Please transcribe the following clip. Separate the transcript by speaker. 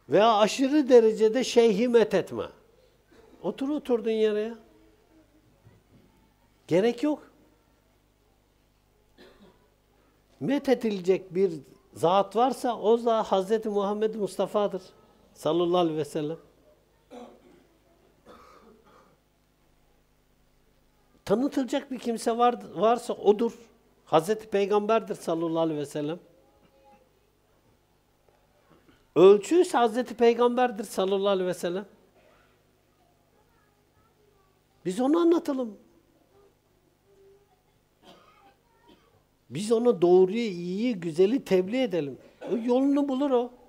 Speaker 1: Veya aşırı derecede şeyhi methetme. Otur oturduğun yere ya. Gerek yok. Methedilecek bir zat varsa o da Hz. Muhammed Mustafa'dır. Sallallahu aleyhi ve sellem. Tanıtılacak bir kimse varsa odur. Hazreti Peygamber'dir sallallahu aleyhi ve sellem. Ölçüyse Hazreti Peygamber'dir sallallahu aleyhi ve sellem. Biz onu anlatalım. Biz ona doğruyu, iyiyi, güzeli tebliğ edelim. O yolunu bulur o.